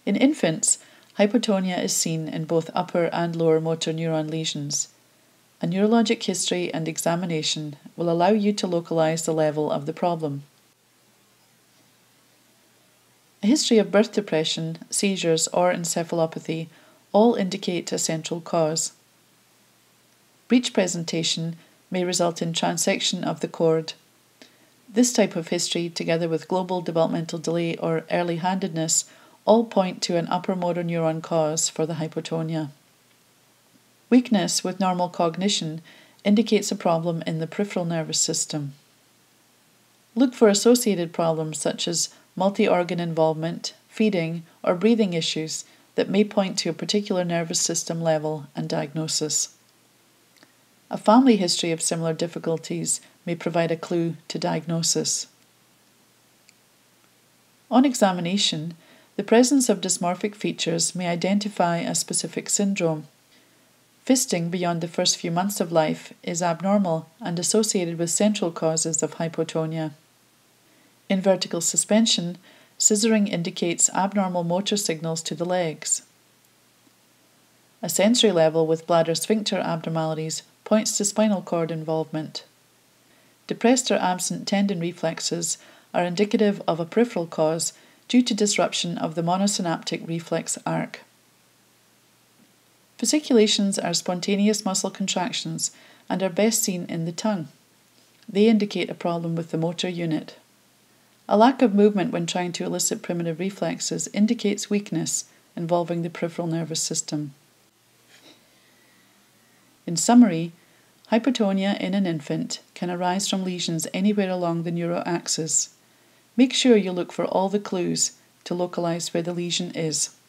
In infants, hypotonia is seen in both upper and lower motor neuron lesions. A neurologic history and examination will allow you to localize the level of the problem. A history of birth depression, seizures, or encephalopathy all indicate a central cause. Breech presentation may result in transection of the cord. This type of history, together with global developmental delay or early handedness, all point to an upper motor neuron cause for the hypotonia. Weakness with normal cognition indicates a problem in the peripheral nervous system. Look for associated problems such as multi-organ involvement, feeding, or breathing issues that may point to a particular nervous system level and diagnosis. A family history of similar difficulties may provide a clue to diagnosis. On examination, the presence of dysmorphic features may identify a specific syndrome. Fisting beyond the first few months of life is abnormal and associated with central causes of hypotonia. In vertical suspension, scissoring indicates abnormal motor signals to the legs. A sensory level with bladder sphincter abnormalities points to spinal cord involvement. Depressed or absent tendon reflexes are indicative of a peripheral cause due to disruption of the monosynaptic reflex arc. Fasciculations are spontaneous muscle contractions and are best seen in the tongue. They indicate a problem with the motor unit. A lack of movement when trying to elicit primitive reflexes indicates weakness involving the peripheral nervous system. In summary, hypotonia in an infant can arise from lesions anywhere along the neuroaxis. Make sure you look for all the clues to localize where the lesion is.